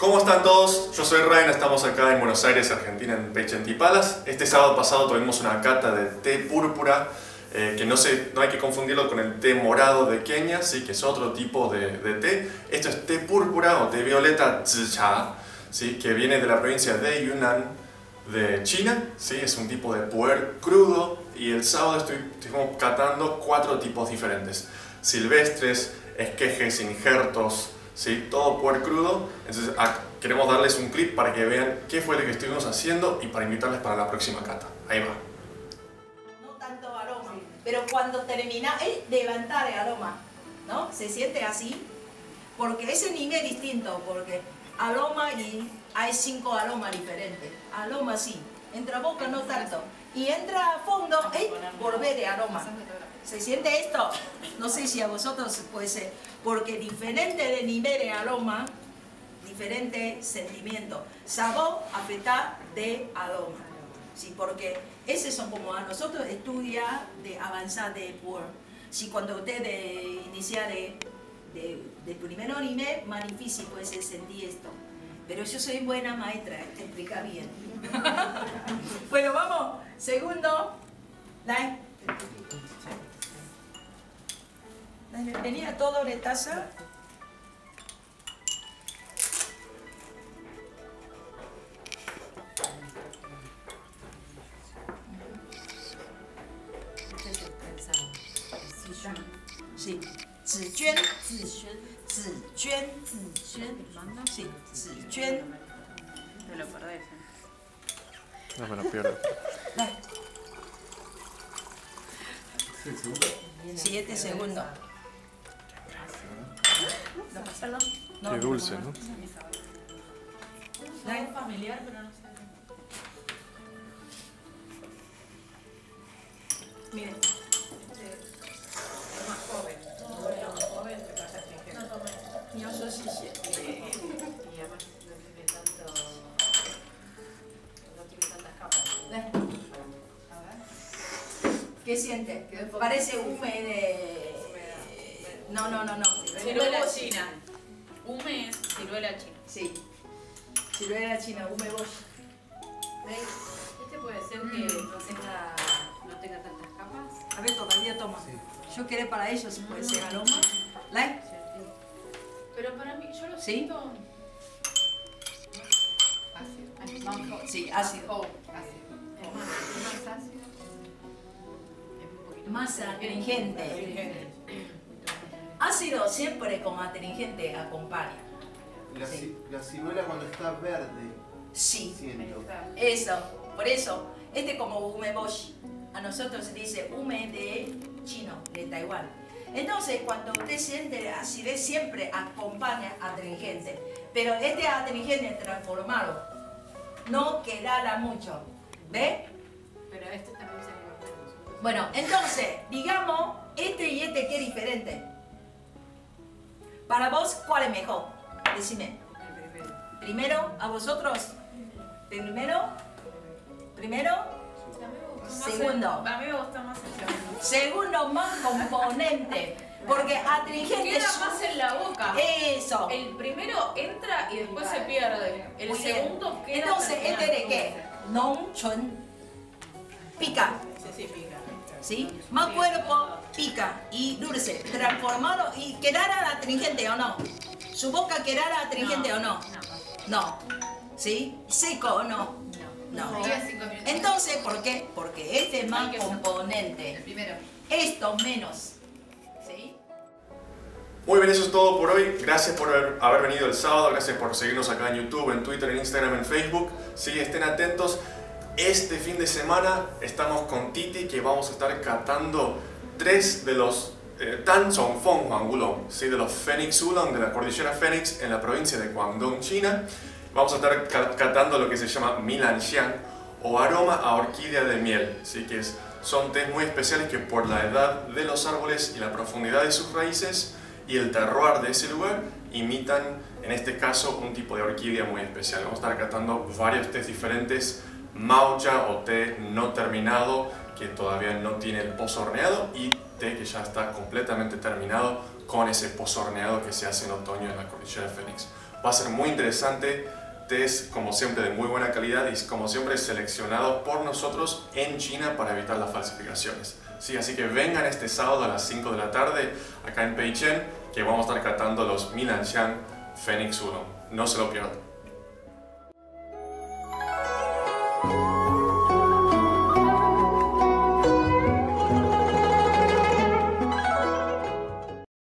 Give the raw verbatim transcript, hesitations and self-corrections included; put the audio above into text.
¿Cómo están todos? Yo soy Ryan, estamos acá en Buenos Aires, Argentina, en Pechentí Palace. Este sábado pasado tuvimos una cata de té púrpura, eh, que no, se, no hay que confundirlo con el té morado de Kenia, ¿sí? Que es otro tipo de, de té. Esto es té púrpura o té violeta zicha, ¿sí? Que viene de la provincia de Yunnan de China, ¿sí? Es un tipo de puer crudo y el sábado estoy, estuvimos catando cuatro tipos diferentes: silvestres, esquejes, injertos, ¿sí? Todo puer crudo. Entonces queremos darles un clip para que vean qué fue lo que estuvimos haciendo y para invitarles para la próxima cata. Ahí va. No tanto aroma, pero cuando termina es levantar el aroma, ¿no? Se siente así, porque ese nivel es distinto, porque aroma y hay cinco aromas diferentes. Aroma sí, entra a boca no tanto, y entra a fondo, es volver de aroma. ¿Se siente esto? No sé si a vosotros puede ser, porque diferente de nivel de aroma, diferente sentimiento. Sabor afecta de aroma. Sí, porque esos son como a nosotros estudia de avanzar de puer. Si cuando usted de iniciar de, de, de primero nivel, más difícil puede ser sentir esto. Pero yo soy buena maestra, te explica bien. Bueno, vamos. Segundo. Dale. Venía todo de taza. Sí, 紫娟，紫萱，紫娟，紫萱，sí, 紫娟。Te lo perdés. No me lo pierdo. Siete segundos. Perdón. Qué dulce, ¿no? Es familiar, pero no sé. Miren. Es más joven. No es más joven, te pasa que no tome. Yo soy sí, sí. Y además no tiene tanto. No tiene tantas capas. A ver. ¿Qué siente? Parece húmedo de. No, no, no, no. Ciruela china. Hume es ciruela china. Sí. Ciruela china, hume bosch. ¿Veis? Este puede ser que no tenga, no tenga tantas capas. A ver, todavía toma. Yo quiero para ellos, puede ser aroma. ¿Like? Pero para mí, yo lo ¿Sí? siento. Ácido. Sí, ácido. Es más, es más ácido. Es un poquito Más astringente. Ácido siempre con astringente acompaña. La, Sí. la ciruela cuando está verde, Sí, siento. eso. Por eso, este como hume bosch. A nosotros se dice hume de chino, de Taiwán. Entonces, cuando usted siente acidez, siempre acompaña astringente. Pero este astringente transformado no quedará mucho. ¿Ve? Pero este también se le va. Bueno, entonces, digamos, este y este, ¿qué es diferente? Para vos, ¿cuál es mejor? Decime. El primero. Primero, a vosotros. Primero. Primero. Segundo. A mí me gusta más el segundo. Segundo, más componente. Porque astringente Queda es... más en la boca. Eso. El primero entra y después se pierde. El Muy bien. segundo queda. Entonces, hasta el ¿este de final. qué? Non chun. Pica. Sí, sí, pica. ¿Sí? Más cuerpo, pica y dulce. Transformado y quedará astringente o no. ¿Su boca quedará astringente No, o no? No. ¿Sí? ¿Seco o no? No. No. Sería cinco minutos. Entonces, ¿por qué? Porque este es más Hay que ser- componente. El primero. Esto menos. ¿Sí? Muy bien, eso es todo por hoy. Gracias por haber, haber venido el sábado, gracias por seguirnos acá en YouTube, en Twitter, en Instagram, en Facebook. Sí, estén atentos. Este fin de semana estamos con Titi, que vamos a estar catando tres de los eh, Tan Chong Feng Huang Oolong, ¿sí? De los Phoenix Oolong de la cordillera Phoenix en la provincia de Guangdong, China. Vamos a estar ca catando lo que se llama Milanxiang o aroma a orquídea de miel, ¿sí? Que es, son tés muy especiales que por la edad de los árboles y la profundidad de sus raíces y el terroir de ese lugar imitan, en este caso, un tipo de orquídea muy especial. Vamos a estar catando varios tés diferentes, maucha o té no terminado que todavía no tiene el pozo horneado y té que ya está completamente terminado con ese pozo horneado que se hace en otoño en la cordillera Phoenix. Va a ser muy interesante, tés como siempre de muy buena calidad y como siempre seleccionados por nosotros en China para evitar las falsificaciones. Sí, así que vengan este sábado a las cinco de la tarde acá en Peichen, que vamos a estar catando los Minanshan Phoenix uno. No se lo pierdan.